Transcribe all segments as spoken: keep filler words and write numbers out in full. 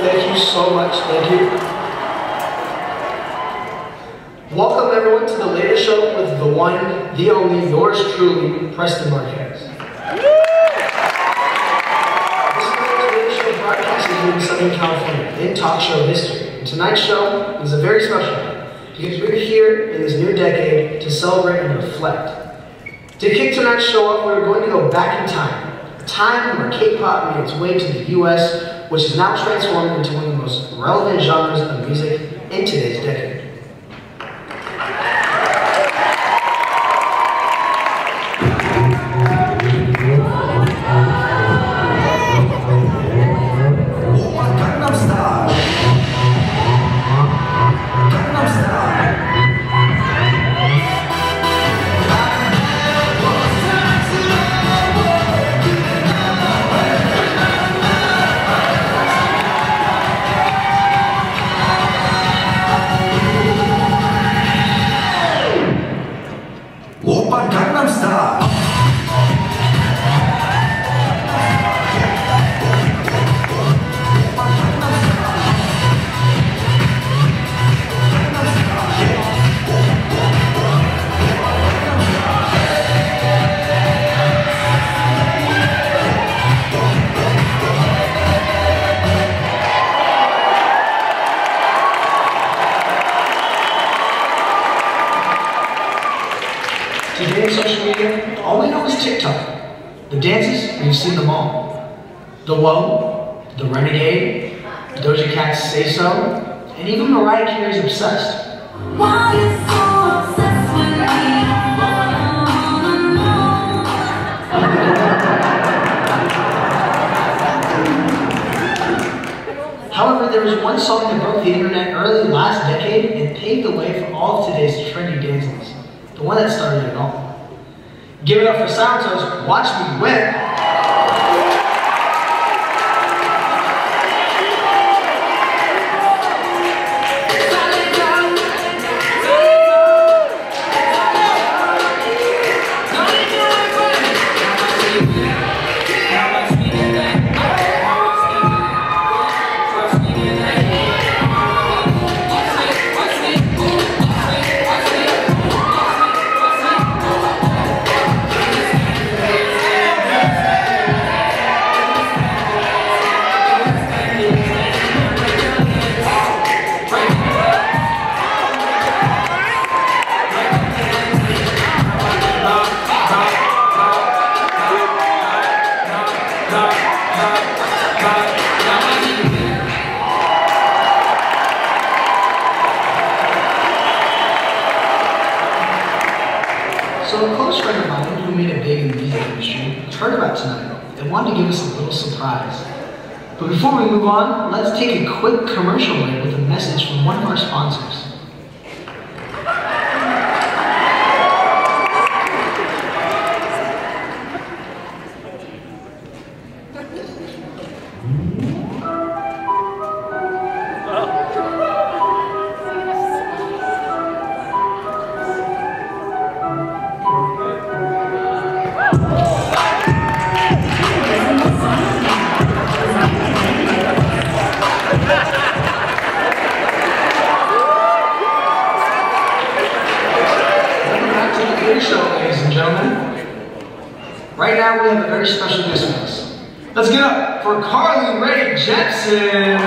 Thank you so much. Thank you. Welcome everyone to the latest show with the one, the only, yours truly, Preston Marquez. This is the latest show broadcasting here in Southern California in talk show history. And tonight's show is a very special one because we're here in this new decade to celebrate and reflect. To kick tonight's show off, we're going to go back in time. A time where K-pop made its way to the U S, which is now transformed into one of the most relevant genres of music in today's decade. Today on social media, all we know is TikTok. The dances, we've seen them all. The Whoa, the Renegade, Doja Cat's Say So, and even Mariah Carey's Obsessed. Why you so obsessed with me? However, there was one song that broke the internet early last decade and paved the way for all of today's trendy dances. The one that started it all. Give it up for Soundtoes, Watch Me Win. So a close friend of mine who made it big in the music industry heard about tonight and wanted to give us a little surprise. But before we move on, let's take a quick commercial break with a message from one of our sponsors. Show, ladies and gentlemen. Right now we have a very special guest with us. Let's get up for Carly Rae Jepsen.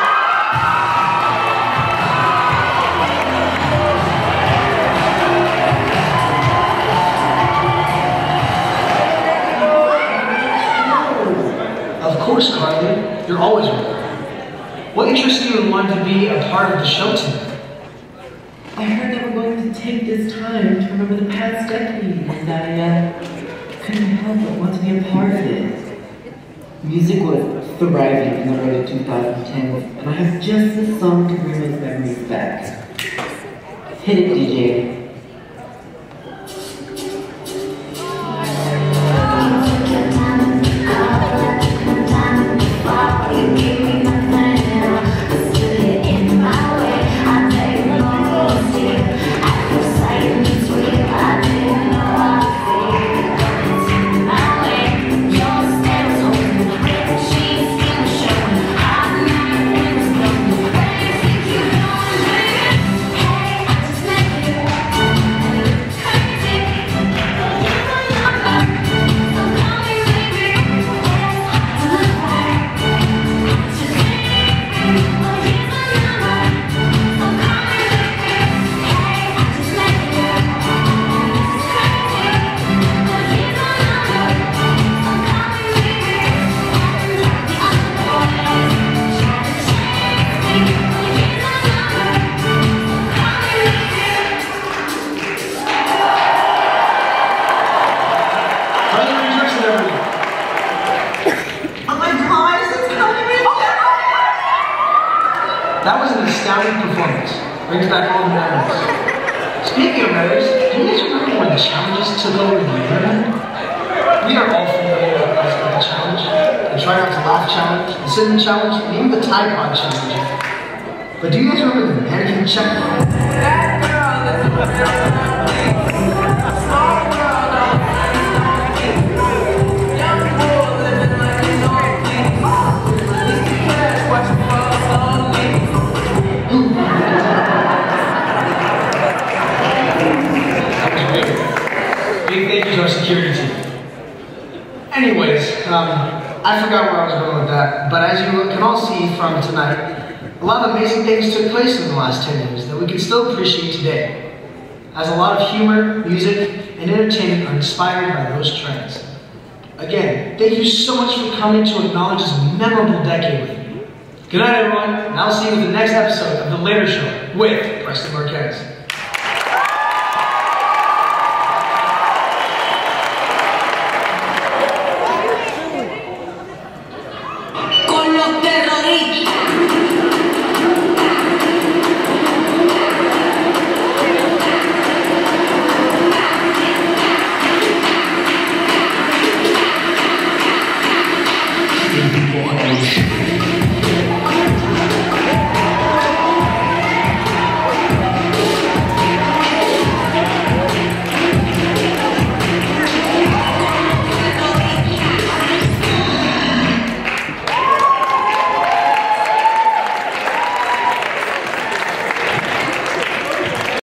Of course, Carly, you're always welcome. What interests you in wanting to be a part of the show tonight? I heard that we're going to take this time to remember the past decade, and I uh, couldn't help but want to be a part of it. Music was thriving in the early two thousand tens, and I have just this song to bring those memories back. Hit it, D J. Your stare was open, she's still showing. I Brings back all the memories. Speaking of memories, do you guys remember when the challenges took over the internet? We are all familiar with the the challenge, the try not to laugh challenge, the cinnamon challenge, and even the Tide Pod challenge. But do you guys remember the mannequin check? Big thank you to our security team. Anyways, um, I forgot where I was going with that, but as you can all see from tonight, a lot of amazing things took place in the last ten years that we can still appreciate today, as a lot of humor, music, and entertainment are inspired by those trends. Again, thank you so much for coming to acknowledge this memorable decade with me. Good night, everyone, and I'll see you in the next episode of The Later Show with Preston Marquez. People